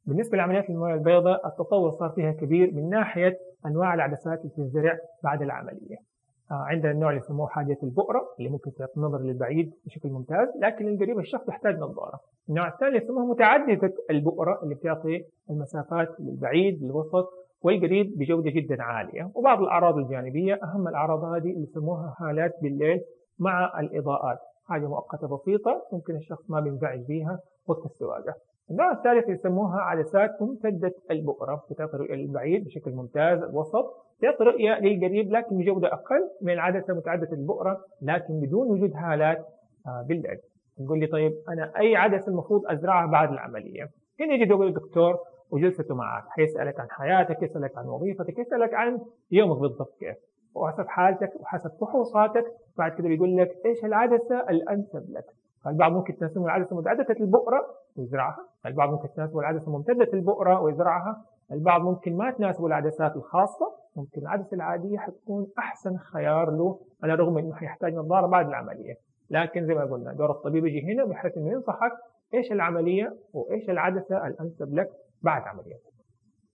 بالنسبة لعمليات الموية البيضاء التطور صار فيها كبير من ناحية أنواع العدسات اللي بتنزرع بعد العملية. عندنا النوع اللي يسموه حاجة البؤرة اللي ممكن تعطي النظر للبعيد بشكل ممتاز، لكن القريب الشخص يحتاج نظارة. النوع الثاني يسموه متعددة البؤرة اللي بتعطي المسافات للبعيد للوسط والقريب بجودة جدا عالية، وبعض الأعراض الجانبية أهم الأعراض هذه اللي يسموها هالات بالليل مع الإضاءات، حاجة مؤقتة بسيطة ممكن الشخص ما بينزعج بيها وقت السواقة. النوع الثالث يسموها عدسات ممتدة البؤرة، بتعطي رؤية للبعيد بشكل ممتاز، الوسط تعطي رؤية للقريب لكن بجودة أقل من العدسة متعددة البؤرة لكن بدون وجود هالات بالليل. نقول لي طيب أنا أي عدسة المفروض أزرعها بعد العملية؟ هنا يجي يقول الدكتور وجلسته معك، حيسألك عن حياتك، يسألك عن وظيفتك، يسألك عن يومك بالضبط كيف، وحسب حالتك وحسب فحوصاتك بعد كده بيقول لك إيش العدسة الأنسب لك. البعض ممكن تناسبه العدسة متعددة البؤرة ويزرعها، البعض ممكن تناسبه العدسة ممتدة البؤرة ويزرعها، البعض ممكن ما تناسبه العدسات الخاصة، ممكن العدسة العادية حتكون أحسن خيار له على الرغم من إنه حيحتاج نظارة بعد العملية. لكن زي ما قلنا دور الطبيب يجي هنا بحيث إنه ينصحك إيش العملية وإيش العدسة الأنسب لك بعد عملية.